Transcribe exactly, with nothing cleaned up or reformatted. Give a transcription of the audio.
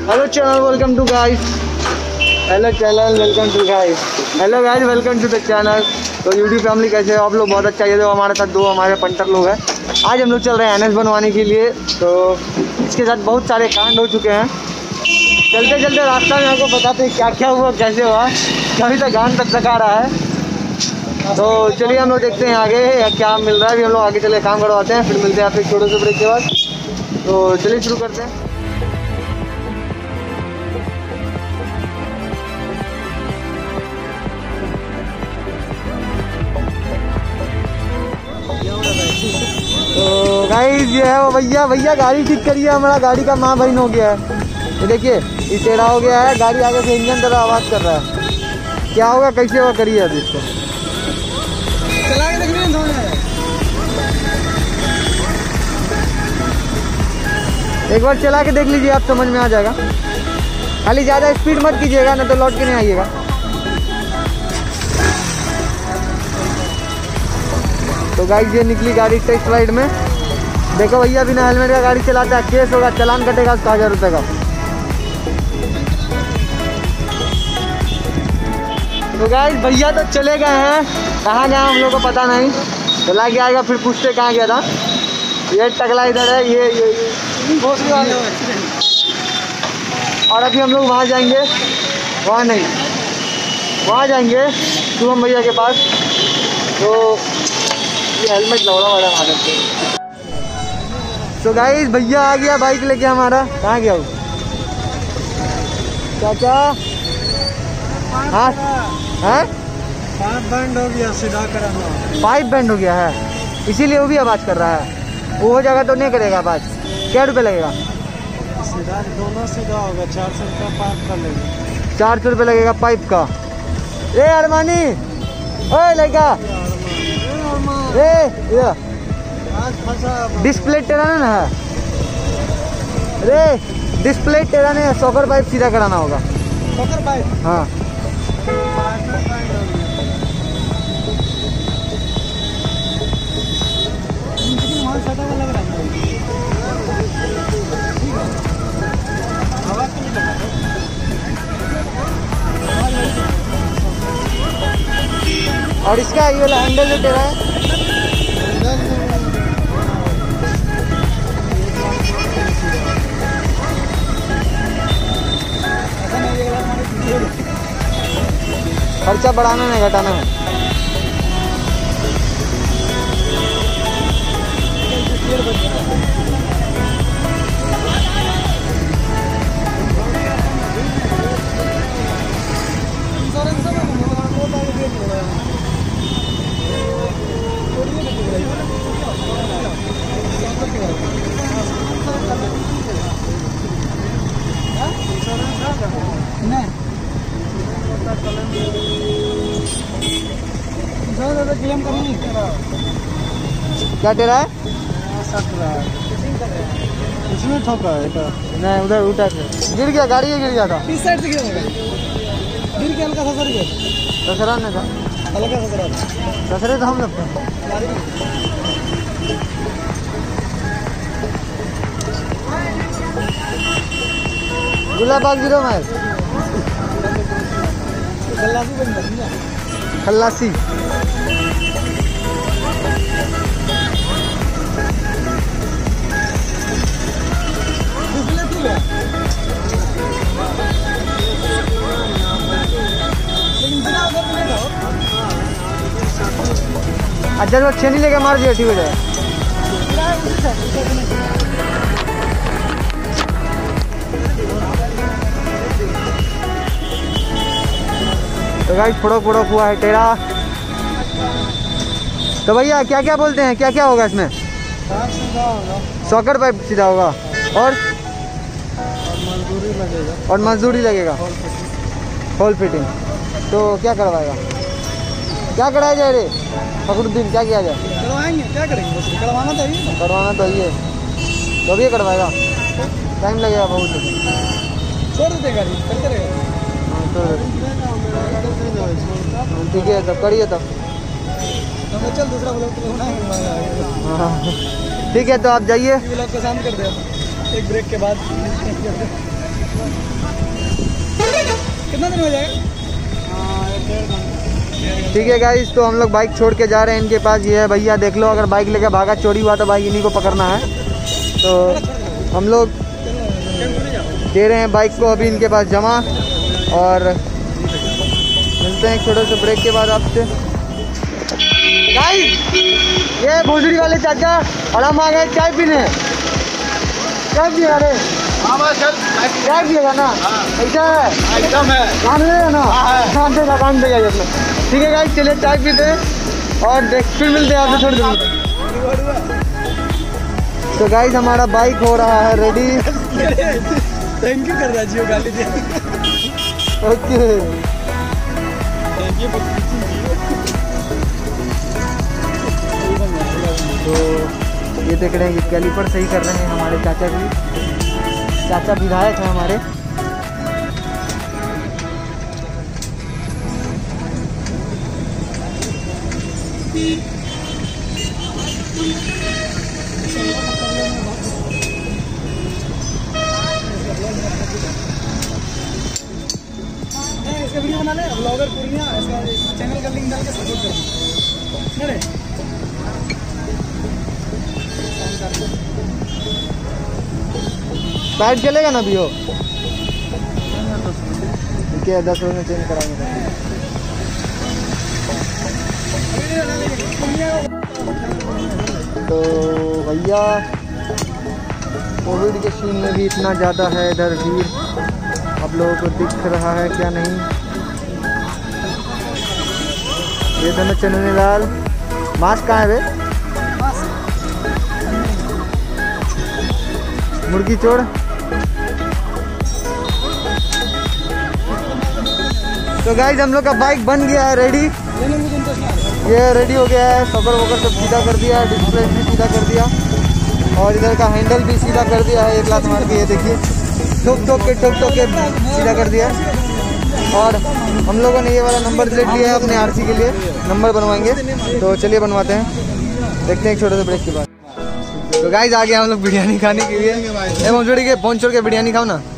Hello channel, welcome to guys. Hello channel, welcome to guys. Hello guys, welcome to the channel. तो YouTube family कैसे हो आप लोग? बहुत अच्छा। ये तो हमारे साथ दो हमारे पंटर लोग हैं। आज हम लोग चल रहे हैं एन एस बनवाने के लिए। तो इसके साथ बहुत सारे कांड हो चुके हैं। चलते चलते रास्ता में आपको बताते हैं क्या क्या हुआ, कैसे हुआ। कभी तक गान तक तक आ रहा है। तो चलिए हम लोग देखते हैं आगे क्या मिल रहा है। अभी हम लोग आगे चले काम करवाते हैं, फिर मिलते हैं आपसे छोटे से ब्रेक के बाद। तो चलिए शुरू करते हैं। तो गाइस ये है वो भैया भैया गाड़ी ठीक करिए। हमारा गाड़ी का माँ बहन हो गया है। ये देखिए ये टेढ़ा हो गया है। गाड़ी आगे से इंजन तरह आवाज़ कर रहा है। क्या होगा, कैसे होगा, करिए अभी इसको चला के देखिए। एक बार चला के देख लीजिए, आप समझ में आ जाएगा। खाली ज़्यादा स्पीड मत कीजिएगा, नहीं तो लौट के नहीं आइएगा। तो गाइस ये निकली गाड़ी टेस्ट राइड में। देखो भैया बिना हेलमेट का गाड़ी चलाता है, केस होगा, चालान कटेगा उसका हज़ार रुपये का। तो गाइस भैया तो चले गए हैं, कहाँ गए हम लोग को पता नहीं। चला के आएगा फिर पूछते कहाँ गया था। ये टकला इधर है, ये ये, ये और अभी हम लोग वहाँ जाएंगे, वहाँ नहीं वहाँ जाएंगे शुभम भैया के पास। तो ये हेलमेट लौड़ा वाला मार देते। तो गाइस भैया आ गया बाइक लेके हमारा। कहाँ गया वो चाचा? हाँ हाँ पाइप बैंड हो गया, सीधा कराना। पाइप बैंड हो गया है, इसीलिए वो भी आवाज़ कर रहा है। वो हो जाएगा तो नहीं करेगा आवाज़। क्या रुपये लगेगा? सीधा दोनों सीधा होगा, चार सौ रुपया पाइप का लगेगा। चार सौ रुपये लगेगा पाइप का। ए अरमानी, ओए लड़का, ए ये डिस्प्ले टेढ़ा ना है रे, डिस्प्ले टेढ़ा नहीं है। सॉकर पाइप सीधा कराना होगा। Soccer pipe? हाँ और इसका ये वाला हैंडल जो टेढ़ा है। खर्चा बढ़ाना नहीं घटाना है। क्या टेढ़ा है? इसमें ठोका है नहीं, उधर उठा के गिर गया, गाड़ी गिर गया था। इस साइड से गिर गया, गिर के हल्का सा सर गया। दसरा नहीं था, हल्का सा सर दसरे तो हम लोग गुलाबाग जीरो माइल खल्लासी। अच्छा वो छेनी लेके मार दिया, ठीक हो जाए। तो गाइस फोड़ो फोड़ो हुआ है टेढ़ा। तो भैया क्या क्या बोलते हैं, क्या क्या होगा इसमें? सॉकर पाइप सीधा होगा और मजदूरी लगेगा और मजदूरी लगेगा होल फिटिंग। तो क्या करवाएगा, क्या कराया जाए रे फखरुद्दीन? क्या किया जाए? करवाएंगे, क्या करेंगे, बस करवाना तो ही करवाना तो ही है। तो भी करवाएगा, टाइम लगेगा बहुत। छोड़ देते गाड़ी, करते रहेगा। ठीक है तब करिए तब। चल दूसरा ब्लॉग तो ठीक है तो आप जाइए। ब्लॉग को शांत कर दे एक ब्रेक के बाद। कितना दिन हो जाएगा? हाँ एक डेढ़ घंटा। ठीक है गाइस, तो हम लोग बाइक छोड़ के जा रहे हैं इनके पास। ये है भैया, देख लो, अगर बाइक लेके भागा चोरी हुआ तो बाइक इन्हीं को पकड़ना है। तो हम लोग दे रहे हैं बाइक को अभी इनके पास जमा, और मिलते हैं एक छोटे से ब्रेक के बाद आपसे। गाइस, ये भोजड़ी वाले चाचा और हम आ गए चाय पीने। चाय पिए? अरे चाय पिएगा ना? ऐसा है एकदम है, काम है ना? काम देगा, काम देगा अपना। ठीक है गाइस, चलिए चाय पीते हैं और देख फिर मिलते हैं आपसे थोड़ी देर। तो गाइस, हमारा बाइक हो रहा है रेडी। थैंक यू कर रहा जियो गाली दिया। Okay, thank you. तो ये देख रहे हैं कि कैलिपर सही कर रहे हैं हमारे चाचा जी। चाचा विधायक हैं हमारे। इसका वीडियो बना ले, ब्लॉगर पूर्णिया, इसका चैनल का लिंक डाल के सपोर्ट करो। अरे टाइट चलेगा ना भैया? ठीक है, दस में चेंज कराएंगे। तो भैया, कोविड के सीन में भी इतना ज़्यादा है इधर भीड़, आप लोगों को दिख रहा है क्या नहीं? ये दोनों चने दाल। मास्क कहाँ है बे? मुर्गी चोर। तो गाइस, हम लोग का बाइक बन गया है रेडी। ये रेडी हो गया है, सफर वकर सब सीधा कर दिया है, डिस्प्ले भी सीधा कर दिया, और इधर का हैंडल भी सीधा कर दिया है। एक लात मार के, ये देखिए, ठोक ठोक के ठोक ठोक के सीधा कर दिया। और हम लोगों ने ये वाला नंबर प्लेट लिया है अपने आरसी के लिए, नंबर बनवाएंगे। तो चलिए बनवाते हैं, देखते हैं एक छोटे से ब्रेक के बाद। तो गाइस, आ गया हम लोग बिरयानी खाने के लिए। ए, मोजोड़ी के फोन छोड़ के बिरयानी खाओ ना।